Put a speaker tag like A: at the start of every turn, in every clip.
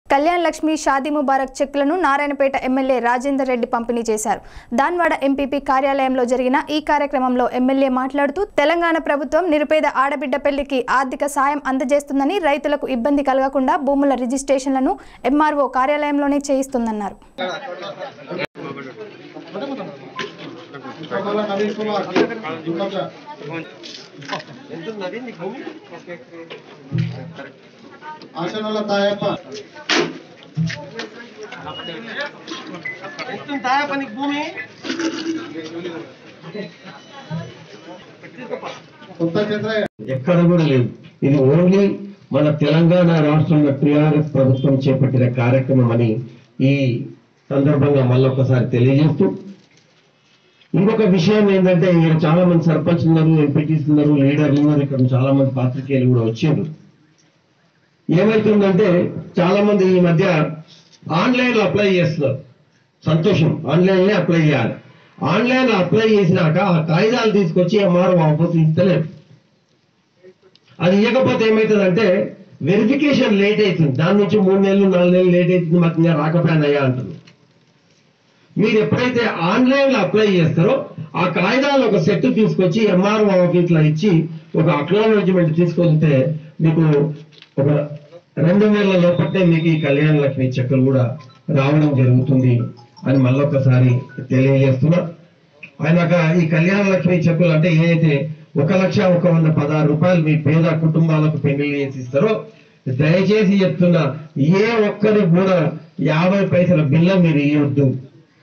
A: కళ్యాణ్ లక్ష్మి షాదీ ముబారక్ చెక్లను నారాయణపేట ఎమ్మెల్యే రాజేందర్ రెడ్డి పంపిణీ చేశారు. దాన్వాడ ఎంపీపీ కార్యాలయంలో జరిగిన ఈ కార్యక్రమంలో ఎమ్మెల్యే మాట్లాడుతూ తెలంగాణ ప్రభుత్వం నిరుపేద ఆడబిడ్డ పెళ్లికి ఆర్థిక సాయం అందజేస్తుందని, రైతులకు ఇబ్బంది కలగకుండా భూముల రిజిస్ట్రేషన్లను ఎంఆర్ఓ కార్యాలయంలోనే చేయిస్తుందన్నారు.
B: ఆశనల తాయప్ప తాయప్పనికి భూమి
C: ఎక్కడ కూడా లేదు. ఇది ఓన్లీ మన తెలంగాణ రాష్ట్రంలో టీఆర్ఎస్ ప్రభుత్వం చేపట్టిన కార్యక్రమం అని ఈ సందర్భంగా మళ్ళొకసారి తెలియజేస్తూ, ఇంకొక విషయం ఏంటంటే ఇక్కడ చాలా మంది సర్పంచ్ ఉన్నారు, ఎంపీటీస్ ఉన్నారు, లీడర్లు ఉన్నారు, ఇక్కడ చాలా మంది పాత్రికేయులు కూడా వచ్చారు. ఏమైతుందంటే చాలా మంది ఈ మధ్య ఆన్లైన్లో అప్లై చేస్తున్నారు. సంతోషం, ఆన్లైన్లో అప్లై చేయాలి. ఆన్లైన్లో అప్లై చేసినాక ఆ కాగితాలు తీసుకొచ్చి ఎంఆర్ఓ ఆఫీస్ ఇస్తలేదు. అది ఇవ్వకపోతే ఏమవుతుందంటే వెరిఫికేషన్ లేట్ అవుతుంది. దాని నుంచి 3 నెలలు 4 నెలలు లేట్ అవుతుంది, మాకు ఇంకా రాకపోయినాయా అంటుంది. మీరు ఎప్పుడైతే ఆన్లైన్లో అప్లై చేస్తారో ఆ కాగితాలు ఒక సెట్ తీసుకొచ్చి ఎంఆర్ఓ ఆఫీస్లో ఇచ్చి ఒక అక్నాలెడ్జ్మెంట్ తీసుకొస్తే మీకు ఒక 2 నెలల లోపటే మీకు ఈ కళ్యాణ లక్ష్మి చెక్కులు కూడా రావడం జరుగుతుంది అని మళ్ళొకసారి తెలియజేస్తున్నా. ఆయనక ఈ కళ్యాణ లక్ష్మి చెక్కులు అంటే ఏదైతే 1,116 రూపాయలు మీ పేద కుటుంబాలకు పెళ్లి చేసి ఇస్తారో, దయచేసి చెప్తున్నా, ఏ ఒక్కరికి కూడా 50 పైసల బిల్ల మీరు ఇవ్వద్దు.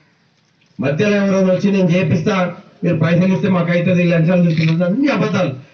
C: మధ్యలో ఎవరైనా వచ్చి నేను చేపిస్తా, మీరు పైసలు ఇస్తే మాకు అవుతుంది, లంచాలు తీసుకుంటుంది, అన్ని అబద్ధాలు.